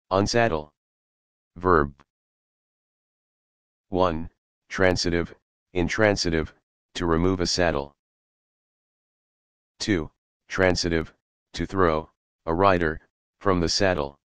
Unsaddle. Verb. 1. Transitive, intransitive, to remove a saddle. 2. Transitive, to throw, a rider, from the saddle.